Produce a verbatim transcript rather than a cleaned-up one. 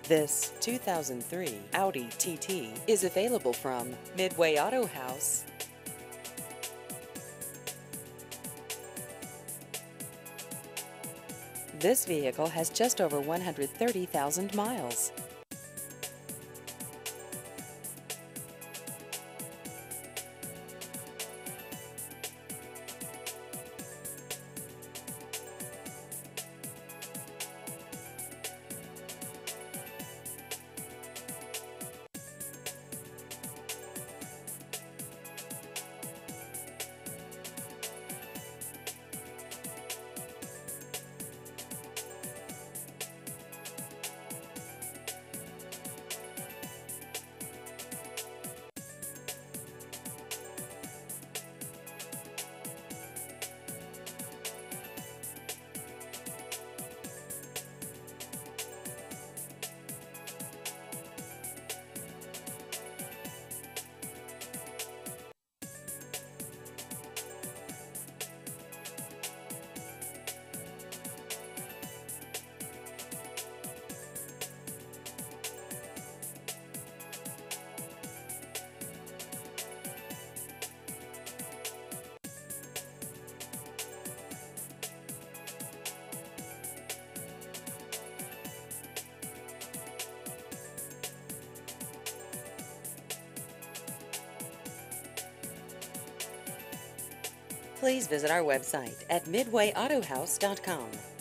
This two thousand three Audi T T is available from Midway Auto House. This vehicle has just over one hundred thirty thousand miles. Please visit our website at midway auto house dot com.